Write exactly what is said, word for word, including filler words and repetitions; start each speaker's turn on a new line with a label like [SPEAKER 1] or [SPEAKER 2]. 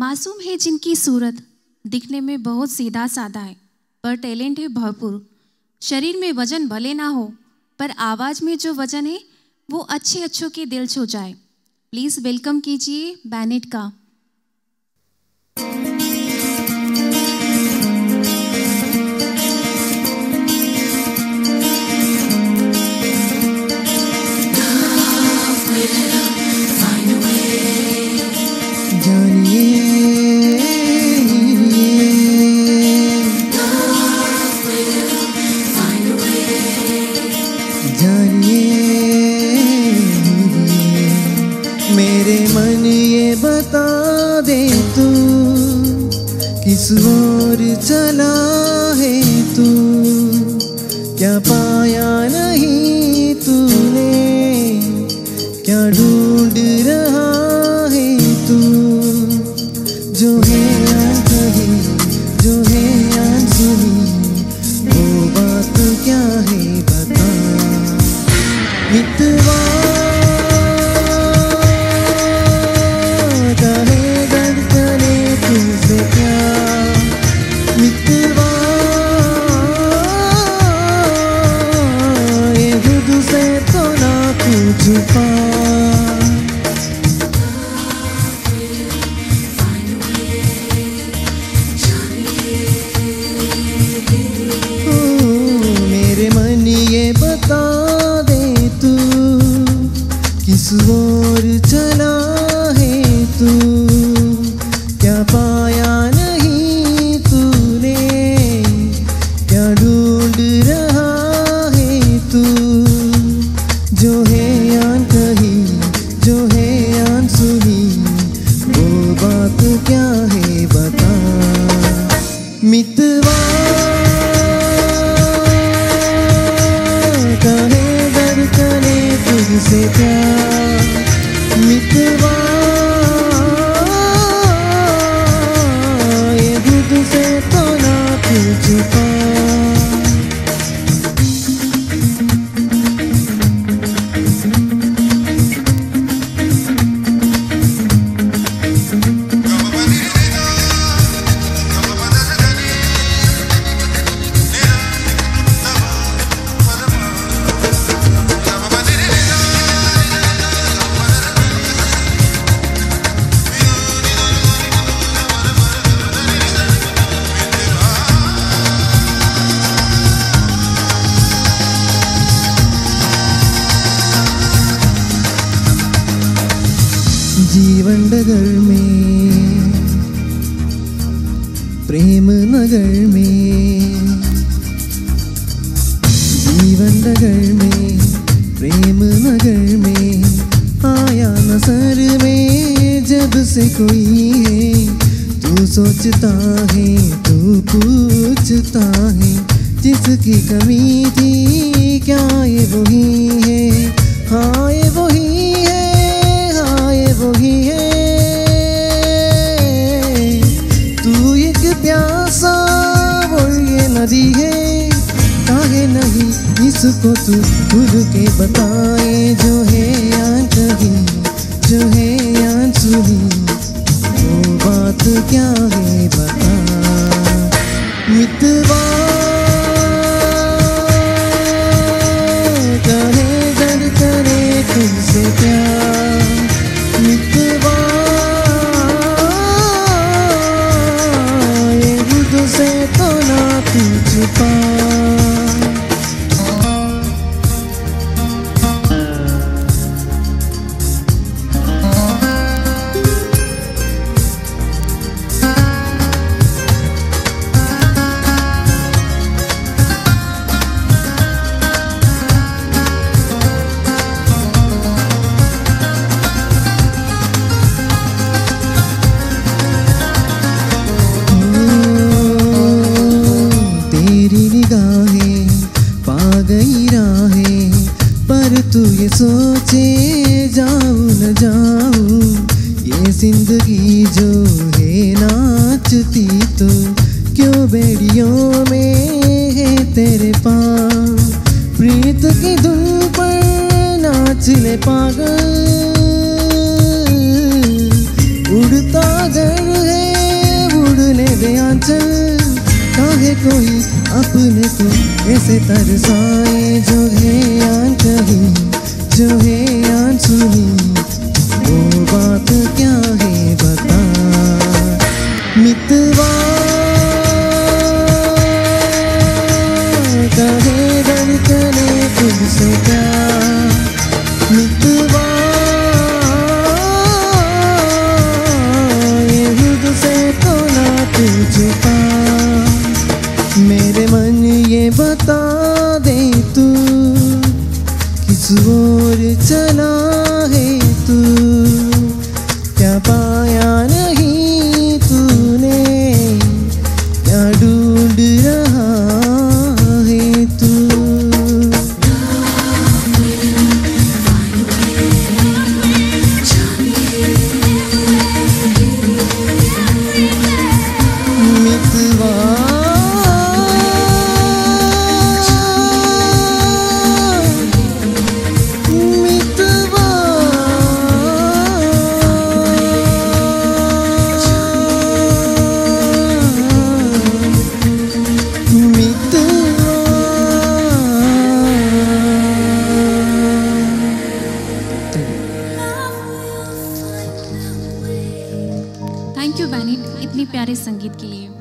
[SPEAKER 1] मासूम है जिनकी सूरत दिखने में बहुत सीधा साधा है, पर टैलेंट है भरपूर। शरीर में वजन भले ना हो, पर आवाज़ में जो वजन है वो अच्छे अच्छों के दिल छू जाए। प्लीज़ वेलकम कीजिए बैनेट का।
[SPEAKER 2] किस ओर चला है तू, क्या पाया नहीं तूने, क्या ढूंढ रहा है तू। जो है अनकही, जो है अनसुनी, वो बात क्या है बता। मितवा मेरे मन ये बता दे तू, किस ओर चला है तू, क्या पाया नहीं तूने, क्या ढूंढ रहा है तू। जो है अनकही, जो है अनसुनी, वो बात क्या है बता। मितवा कहे डर करे तुझसे प्यार, मितवा ये खुद से तो ना पूछ पा। जीवन डगर में, प्रेम नगर में, जीवन डगर में, प्रेम नगर में, आया नजर में जब से कोई है। तू सोचता है, तू पूछता है, जिसकी कमी थी क्या ये वही है। हाँ ये वही है, वही है। तू एक प्यासा और ये नदी है, काहे नहीं इसको तू खुद के बताए। जो है अनकही, जो है अनसुनी, वो बात क्या है बता। मितवा कहे डर करे तुझसे प्यार, मितवा ये खुद से तो ना पूछ पा। तू ये सोचे जाऊं न जाऊं, ये जिंदगी जो है नाचती तो क्यों बेड़ियों में है तेरे पाँव। प्रीत की धुन पर नाच ले पागल, उड़ता घर है को ऐसे तरसाए जो है यान कहीं, जो है यान सुनी, वो बात क्या है बता मितवा। कहे धड़कने तुझसे क्या मितवा, ये खुद से तो ना तुझपा। मेरे मन ये बता दे तू किस ओर चला है तू, क्या पाया नहीं तूने, क्या ढूंढ रहा है तू। मितवा
[SPEAKER 1] थैंक यू बैनिट इतनी प्यारे संगीत के लिए।